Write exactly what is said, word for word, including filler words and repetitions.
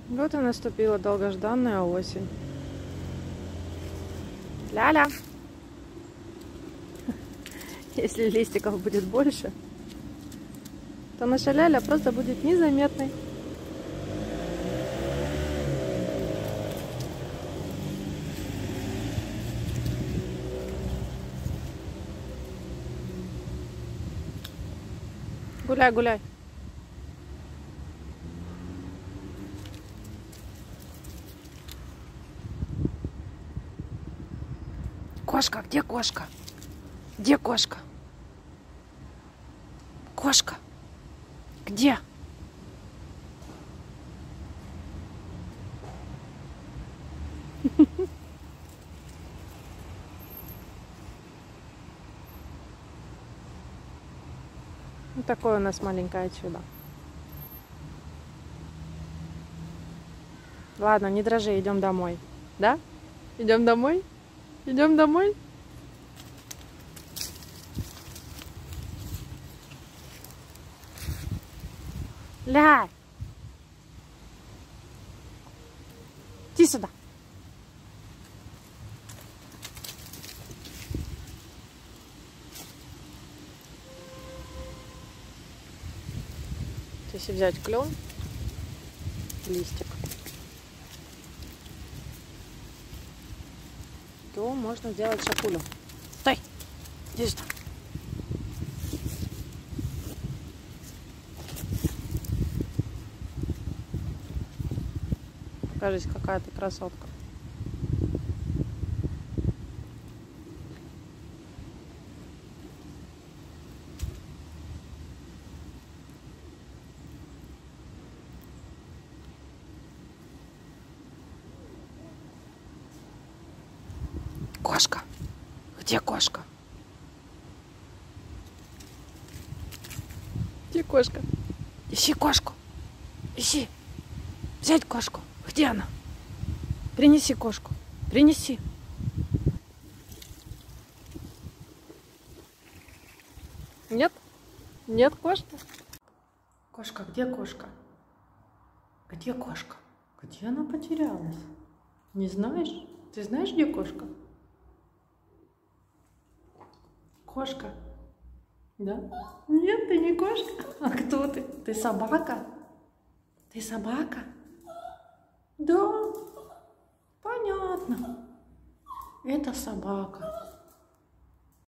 Вот и наступила долгожданная осень. Ля-ля! Если листиков будет больше, то наша ляля просто будет незаметной. Гуляй, гуляй. Кошка, где кошка? Где кошка? Кошка, где? Вот такое у нас маленькое чудо. Ладно, не дрожи, идем домой. Да? Идем домой? Идем домой? Ля! Иди сюда. Если взять клен, листик, то можно сделать шапулю. Стой! Иди сюда. Кажется, какая ты красотка. Кошка. Где кошка? Где кошка? Ищи кошку. Ищи. Взять кошку. Где она? Принеси кошку. Принеси. Нет? Нет кошки? Кошка, где кошка? Где кошка? Где она потерялась? Не знаешь? Ты знаешь, где кошка? Кошка? Да? Нет, ты не кошка. А кто ты? Ты собака? Ты собака? Да. Понятно. Это собака.